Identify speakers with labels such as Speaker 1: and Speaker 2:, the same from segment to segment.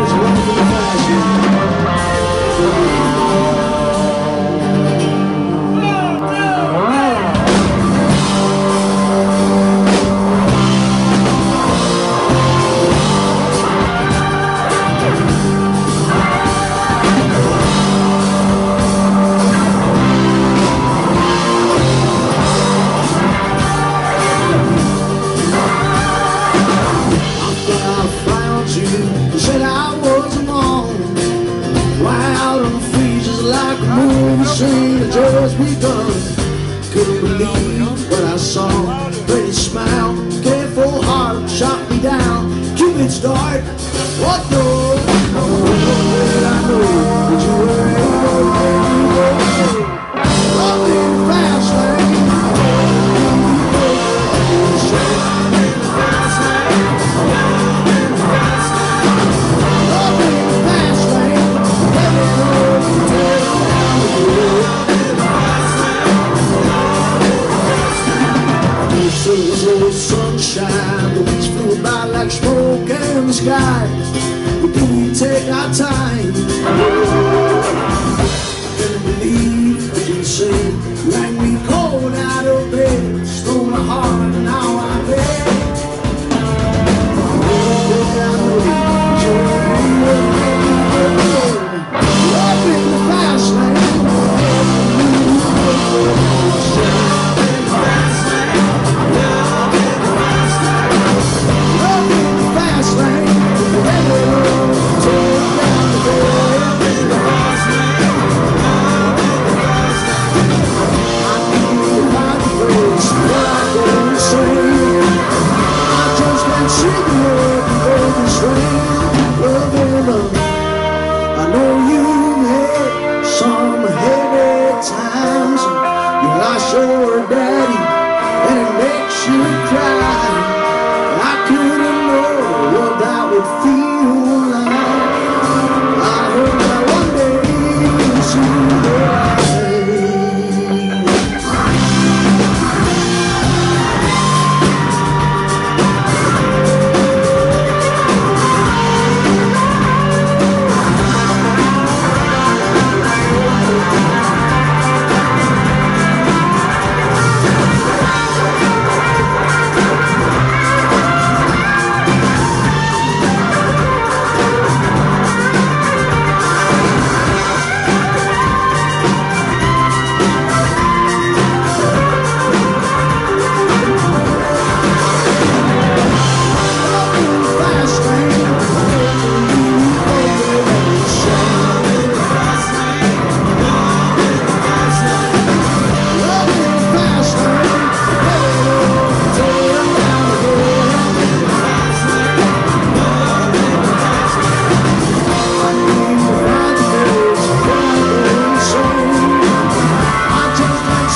Speaker 1: Said I was alone, wild on the freezes like a movie scene had just begun. Couldn't believe what I saw. Pretty smile, careful heart shot me down. Cupid's dart, what door? Did I know that you were able up in the fast lane? Sunshine, the winds flew by like smoke in the sky. We didn't take our time. I couldn't believe what you said. Rang me cold out of bed, stole my heart, and now I'm dead. Up in the fast lane. I know you've had some heavy times. You lost your daddy and it makes you cry. I couldn't know what that would feel like. I hope that one day you'll see the light.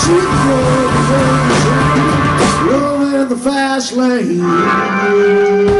Speaker 1: Fast lane.